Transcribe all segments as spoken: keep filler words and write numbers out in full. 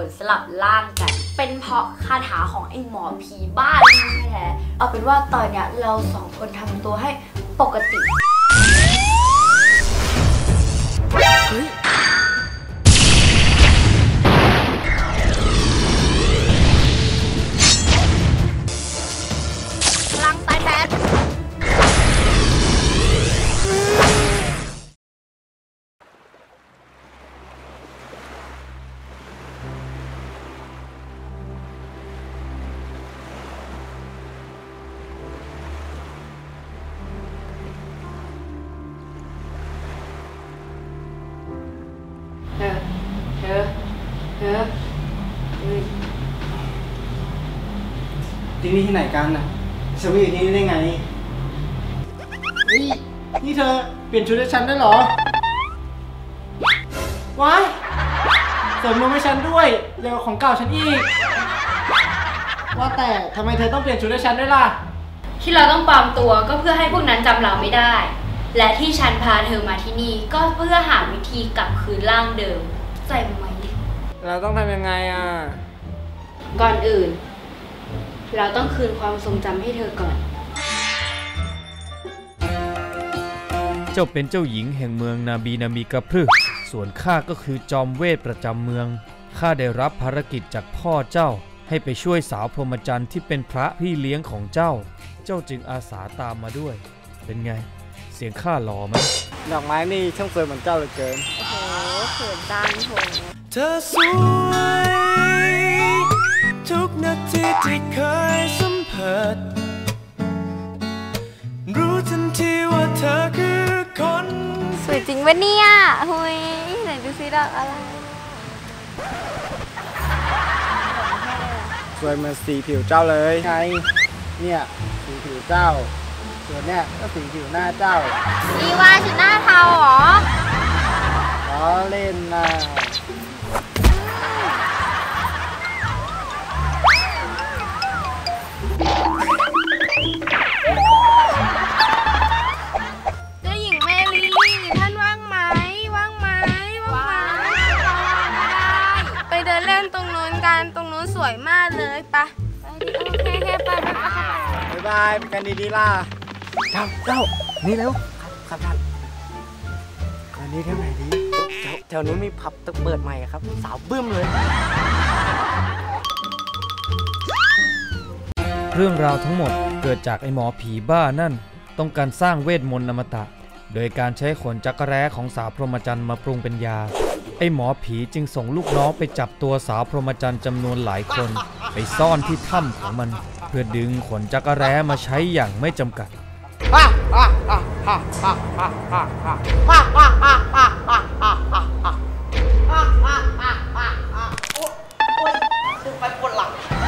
คนสลับร่างกันเป็นเพราะคาถาของไอ้หมอผีบ้านี่แท้เอาเป็นว่าตอนเนี้ยเราสองคนทำตัวให้ปกติเฮ้ยพลังสายแบดเออเออเออที่นี่ที่ไหนกันน่ะฉันมาอยู่ที่นี่ได้ไงนี่นี่เธอเปลี่ยนชุดให้ฉันได้เหรอว้ายเสริมนมให้ฉันด้วยเร็วของเก่าฉันอีกว่าแต่ทำไมเธอต้องเปลี่ยนชุดให้ฉันด้วยล่ะที่เราต้องปลอมตัวก็เพื่อให้พวกนั้นจำเราไม่ได้และที่ฉันพาเธอมาที่นี่ก็เพื่อหาวิธีกลับคืนร่างเดิมใส่ไหมเราต้องทำยังไงอ่ะก่อนอื่นเราต้องคืนความทรงจำให้เธอก่อนเจ้าเป็นเจ้าหญิงแห่งเมืองนาบีนามีกระพรึกส่วนข้าก็คือจอมเวทประจำเมืองข้าได้รับภารกิจจากพ่อเจ้าให้ไปช่วยสาวพรหมจรรย์ที่เป็นพระพี่เลี้ยงของเจ้าเจ้าจึงอาสาตามมาด้วยเป็นไงเสียงข้าหล่อไหมดอกไม้นี่ช่างสวยเหมือนเจ้าเหลือเกินโอ้โหเขินจังโหเธอสวยทุกนาทีที่เคยสัมผัสรู้ทันทีว่าเธอคือคนสวยจริงปะเนี่ยหุยไหนดูซิดอกอะไรสวยเหมือนสีผิวเจ้าเลยไงเนี่ยสีผิวเจ้าส่วนเนี่ยก็สีผิวหน้าเจ้าอีว่าฉันหน้าเทาเหรอล้อเล่นนะเจ้าหญิงเมลีท่านว่างไหมว่างไหมว่างไหมไปเดินเล่นตรงนู้นกันตรงนู้นสวยมากเลยปะโอเคแค่ไปไปไปบ๊ายบายไปกันดีๆล่ะเจ้าเจ้านี่เร็วครับท่านวันนี้เท่าไหร่ดีแถวนี้มีผับตึกเปิดใหม่ครับสาวบึ้มเลยเรื่องราวทั้งหมดเกิดจากไอ้หมอผีบ้านั่นต้องการสร้างเวทมนต์อมตะโดยการใช้ขนจักรแร้ของสาวพรหมจรรย์มาปรุงเป็นยาไอ้หมอผีจึงส่งลูกน้องไปจับตัวสาวพรหมจรรย์จำนวนหลายคนไปซ่อนที่ถ้ำของมันเพื่อดึงขนจักรแร้มาใช้อย่างไม่จำกัดดึงไปปวดหลัง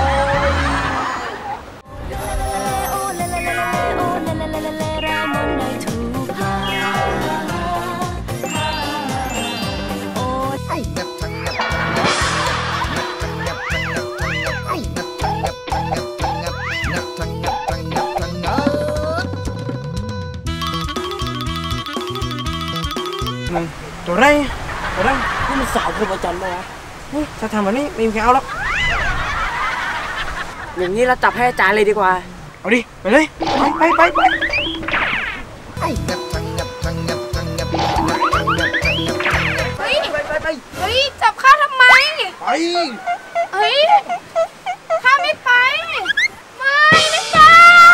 ตัวไรตัวไรนี่มันสาวพรหมจรรย์เลยวะนี่ถ้าทำแบบนี้ไม่มีใครเอาหรอกอย่างนี้เราจับให้อาจารย์เลยดีกว่าเอาดิไปเลยไปไปไปไปเฮ้ยไปไปไปเฮ้ยจับข้าทำไมไปเฮ้ยข้าไม่ไปไม่ไม่ไป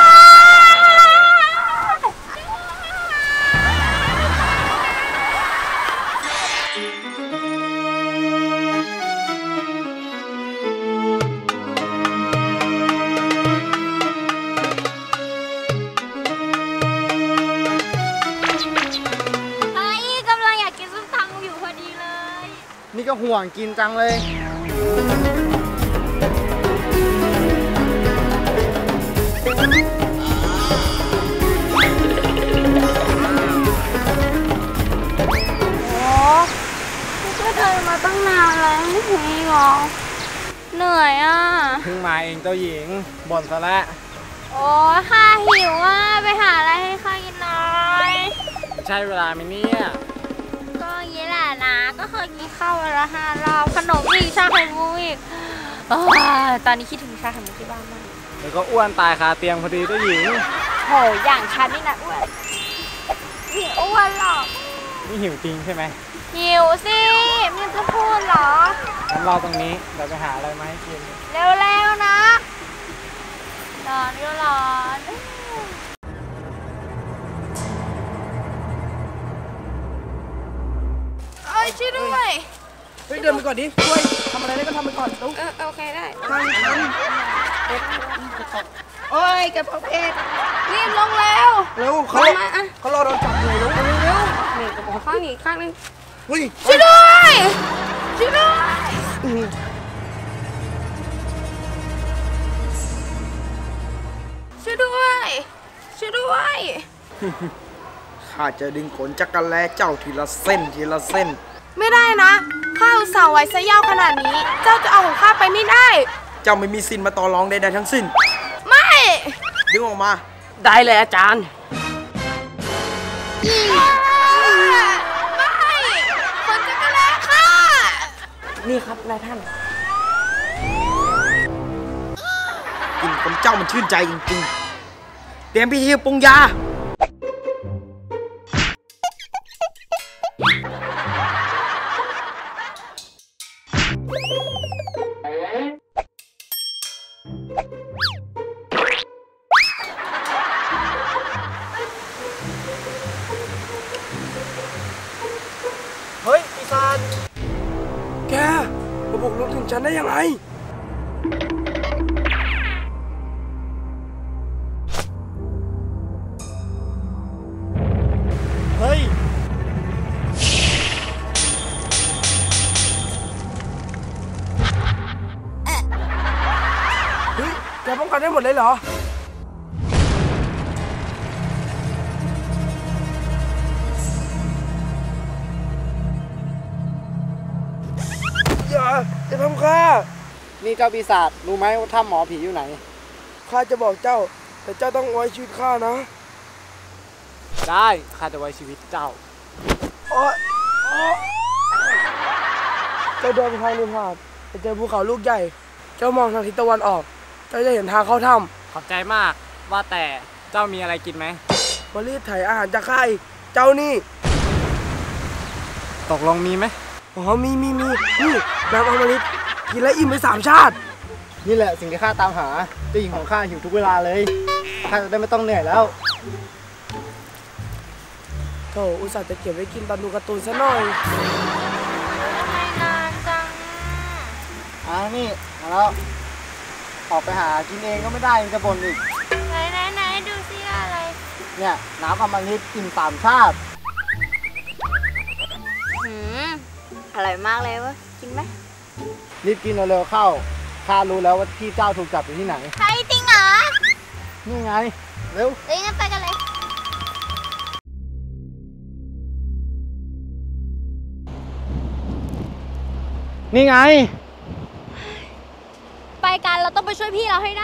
นี่ก็ห่วงกินจังเลยก็เดินมาตั้งนานแล้วไม่ถึงอีกหรอเหนื่อยอ่ะเพิ่งมาเองเจ้าหญิงบ่นซะแล้วโอ้ข้าหิวอ่ะไปหาอะไรให้ข้ากินหน่อยใช่เวลาไหมเนี่ยก็อย่างนี้แหละนะก็เคยกินข้าววันละห้ารอบขนมอีกชาไข่มุกอีกเออตอนนี้คิดถึงชาไข่มุกที่บ้านมากแล้วก็อ้วนตายคาเตียงพอดีเจ้าหญิงโหอย่างฉันนี่นะอ้วนไม่อ้วนหรอกนี่หิวจริงใช่ไหมหิวสิไมันจะพูดเหรองั้นรอตรงนี้เดี๋ยวไปหาอะไรมาให้กินเร็วๆนะร้อนก็ร้อนเอ้ยช่วยด้วยเฮ้ยเดินไปก่อนดิช่วยทำอะไรได้ก็ทำไปก่อนตุ๊กเออโอเคได้ทางทันโอ้ยแกพับเพชรรีบลงแล้วเร็วเขามาอ่ะเขารอโดนจับเลยเร็วเร็วเร็วนี่กระบอกข้างนี้ข้างนึงเฮ้ยช่วยด้วยช่วยด้วยช่วยด้วยช่วยด้วยข้าจะดึงขนจักรแลเจ้าทีละเส้นทีละเส้นไม่ได้นะข้าอุตส่าห์ไว้ซะยาวขนาดนี้ เจ้าจะเอาของข้าไปไม่ได้เจ้าไม่มีสิทธิ์มาต่อรองใดๆทั้งสิ้นไม่ดึงออกมาได้เลยอาจารย์ไม่คนจะกระแลข้านี่ครับนายท่านกลิ่นของเจ้ามันชื่นใจจริงๆเตรียมพิธีปรุงยาเฮ้ยปีศาจแกมาบุกรุกถึงฉันได้ยังไงเฮ้ยเฮ้ยแกป้องกันได้หมดเลยเหรออย่าจะทำข้านี่เจ้าปีศาจรู้ไหมว่าถ้ำหมอผีอยู่ไหนข้าจะบอกเจ้าแต่เจ้าต้องไว้ชีวิตข้านะได้ข้าจะไว้ชีวิตเจ้าโอ๊ยเจ้าเดินไปทางริมหาดจะเจอภูเขาลูกใหญ่เจ้ามองทางทิศตะวันออกเจ้าจะเห็นทางเข้าถ้ำขอบใจมากว่าแต่เจ้ามีอะไรกินไหมมารีดไถอาหารจากข้าอีกเจ้านี่ตกลงมีไหมอ๋อมีมีมีนี่น้ำอมฤตกินแล้วอิ่มไปสามชาตินี่แหละสิ่งที่ข้าตามหาเจ้าหญิงของข้าหิวทุกเวลาเลยข้าจะได้ไม่ต้องเหนื่อยแล้วโธ่อุตส่าห์จะเก็บไว้กินตอนดูการ์ตูนซะหน่อยไม่นานจังอ่านี่มาแล้วออกไปหากินเองก็ไม่ได้ยังจะบ่นอีกไหนไหนไหนดูสิอะไรเนี่ยน้ำอมฤตกินสามชาติหืมอร่อยมากเลยวะกินไหมรีบกินเร็วๆเข้าข้ารู้แล้วว่าพี่เจ้าถูกจับอยู่ที่ไหนใช่จริงเหรอนี่ไงเร็วเอ้ยงั้นไปกันเลยนี่ไงไปกันเราต้องไปช่วยพี่เราให้ได้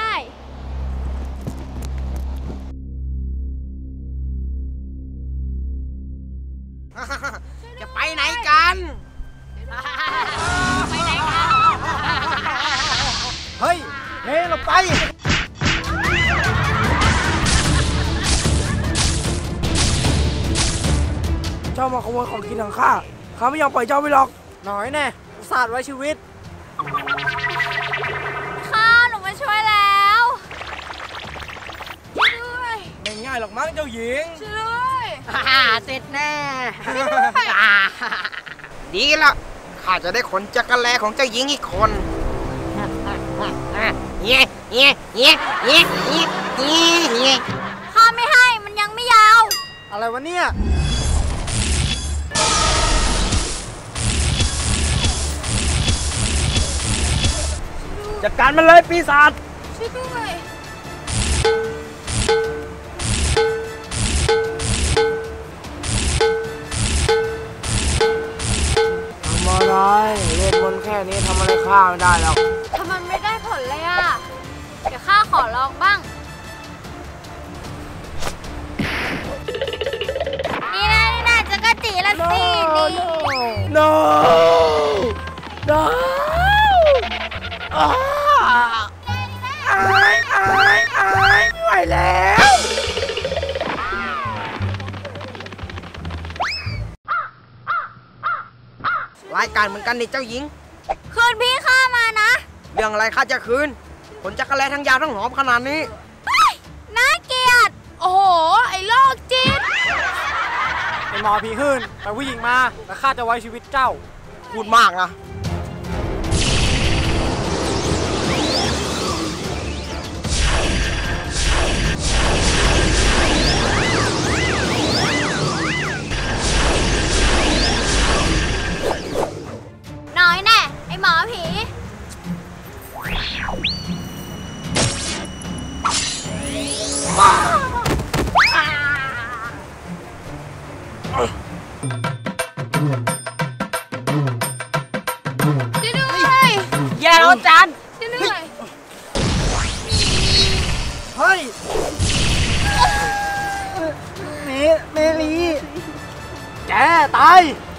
จะไปไหนกันไปไหนกันเฮ้ยเฮ้ยเราไปเจ้ามาขโมยของกินของข้าข้าไม่ยอมปล่อยเจ้าไปหรอกหน่อยแน่ศาสตร์ไว้ชีวิตข้าหนูมาช่วยแล้วช่วยด้วยไม่ง่ายหรอกมั้งเจ้าหญิงช่วยด้วยเสร็จแน่ ดีละข้าจะได้ขนจักรแลของเจ้าหญิงอีกคนเงี้ยเงี้ยเงี้ยเงี้ยเงี้ยเงี้ยข้าไม่ให้มันยังไม่ยาวอะไรวะเนี่ยจัดการมันเลยปีศาจช่วยด้วยทำอะไรเวทมนต์แค่นี้ทำอะไรข้าไม่ได้หรอกทำไมไม่ได้ผลเลยอ่ะ เดี๋ยวข้าขอลองบ้าง นี่นะนี่นะจะกระจีละสินี่ no no อ้าอายอายอายไม่ไหวแล้วรายการเหมือนกันนี่เจ้าหญิงคืนพี่ข้ามานะเรื่องอะไรข้าจะคืนขนจักรแลทั้งยาวทั้งหอมขนาดนี้น่าเกลียด โอ้โห ไอ้โรคจิตไอหมอผีหื่นแต่ผู้หญิงมาแล้วข้าจะไว้ชีวิตเจ้าพูดมากนะน้อยแน่ ไอ้หมอผี ช่วยด้วยแย่แล้วจานช่วยด้วยเฮ้ยเมเมลีแกตาย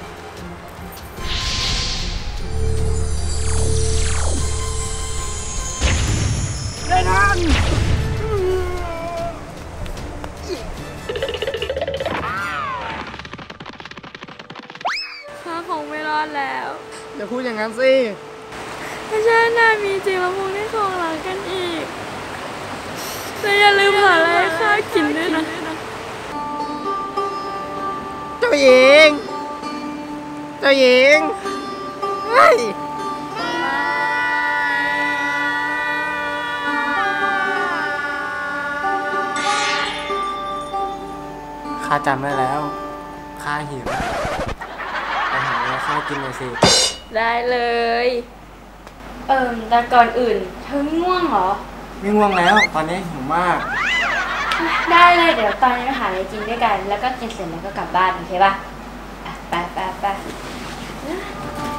ได้ทันข้าคงไม่รอดแล้วอย่าพูดอย่างนั้นสิถ้าชาติหน้ามีจริงเราคงได้ครองรักกันอีกและอย่าลืมหาอะไรให้ข้ากินด้วยนะเจ้าหญิง เจ้าหญิง เฮ้ยข้าจำได้แล้วข้าหิวไปหาอะไรข้ากินหน่อยสิได้เลย เอิ่มแต่ก่อนอื่น เธอไม่ง่วงเหรอไม่ง่วงแล้วตอนนี้หิวมากได้เลยเดี๋ยวตอนนี้ไปหาอะไรกินด้วยกัน แล้วก็กินเสร็จแล้วก็กลับบ้านโอเคป่ะอ่ะไปไปไป